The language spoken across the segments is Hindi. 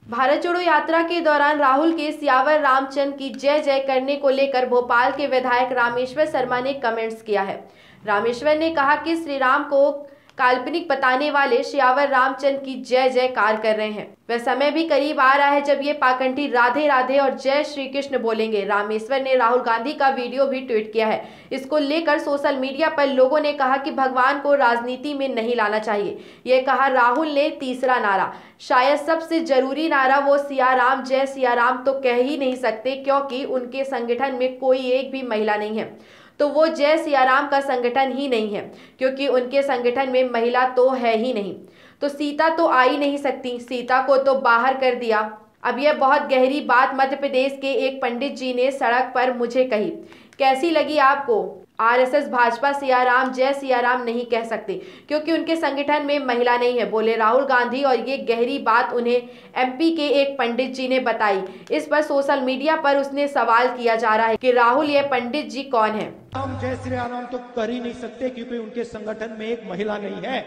भारत जोड़ो यात्रा के दौरान राहुल के सियावर रामचंद्र की जय जय करने को लेकर भोपाल के विधायक रामेश्वर शर्मा ने कमेंट्स किया है। रामेश्वर ने कहा कि श्री राम को काल्पनिक बताने वाले सियावर रामचंद्र की जय जयकार कर रहे हैं। वह समय भी करीब आ रहा है जब ये पाखंडी राधे राधे और जय श्री कृष्ण बोलेंगे। रामेश्वर ने राहुल गांधी का वीडियो भी ट्वीट किया है। इसको लेकर सोशल मीडिया पर लोगों ने कहा कि भगवान को राजनीति में नहीं लाना चाहिए। ये कहा राहुल ने। तीसरा नारा, शायद सबसे जरूरी नारा वो सिया राम जय सिया राम तो कह ही नहीं सकते, क्योंकि उनके संगठन में कोई एक भी महिला नहीं है, तो वो जय सिया राम का संगठन ही नहीं है, क्योंकि उनके संगठन में महिला तो है ही नहीं, तो सीता तो आ ही नहीं सकती, सीता को तो बाहर कर दिया। अब यह बहुत गहरी बात मध्य प्रदेश के एक पंडित जी ने सड़क पर मुझे कही। कैसी लगी आपको? आरएसएस भाजपा सिया राम जय सिया राम नहीं कह सकते, क्योंकि उनके संगठन में महिला नहीं है, बोले राहुल गांधी। और ये गहरी बात उन्हें एमपी के एक पंडित जी ने बताई। इस पर सोशल मीडिया पर उसने सवाल किया जा रहा है कि राहुल, ये पंडित जी कौन है? राम जय श्री राम तो कर ही नहीं सकते, क्योंकि उनके संगठन में एक महिला नहीं है,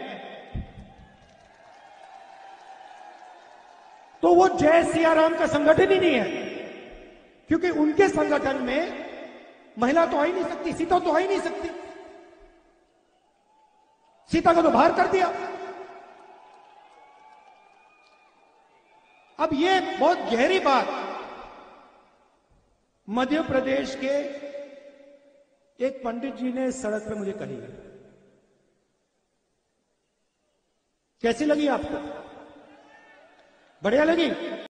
तो वो जय सिया राम का संगठन ही नहीं है, क्योंकि उनके संगठन में महिला तो आ ही नहीं सकती, सीता तो आ ही नहीं सकती, सीता को तो बाहर कर दिया। अब ये बहुत गहरी बात मध्य प्रदेश के एक पंडित जी ने सड़क पे मुझे कही। कैसी लगी आपको? बढ़िया लगी?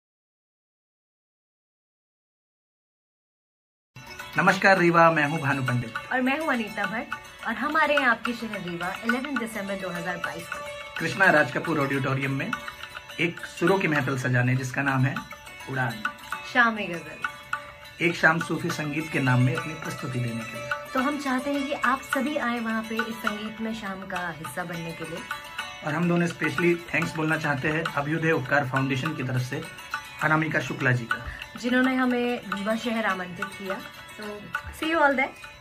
नमस्कार रीवा, मैं हूं भानु पंडित और मैं हूं अनीता भट्ट और हमारे यहाँ आपके शहर रीवा 11 दिसंबर 2022 को कृष्णा राज कपूर ऑडिटोरियम में एक सुरों की महफिल सजाने, जिसका नाम है उड़ान शाम में गजल, एक शाम सूफी संगीत के नाम में अपनी प्रस्तुति देने के लिए। तो हम चाहते हैं कि आप सभी आए वहाँ पे इस संगीत में शाम का हिस्सा बनने के लिए। और हम दोनों स्पेशली थैंक्स बोलना चाहते हैं अभ्युदय उपकार फाउंडेशन की तरफ से अनामिका शुक्ला जी का, जिन्होंने हमें रीवा शहर आमंत्रित किया। So see you all there.